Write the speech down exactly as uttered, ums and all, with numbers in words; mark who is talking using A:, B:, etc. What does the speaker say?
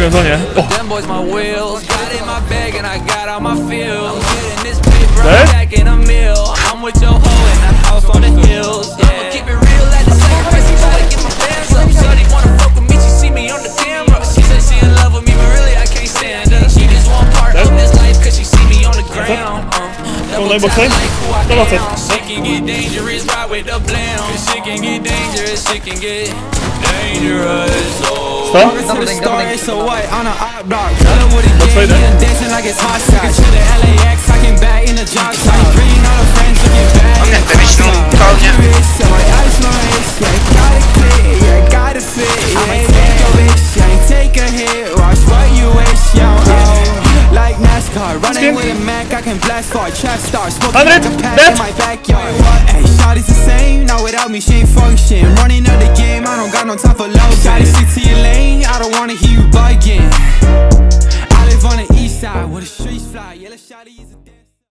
A: wiem, to nie. O. Oglądaj boksej? To na co? Co? Boksej,
B: On jak te wiśną kołnie.
C: Running with a Mac, I can blast for a trap star. Smoking
A: Hundred,
C: like a pack
A: dead.
C: in my backyard. Hey, shawty's the same, not without me, she ain't function. Running out the game, I don't got no time for love. Shawty, stick to your lane, I don't wanna hear you bugging. I live on the east side, where the streets fly. Yeah, shawty is a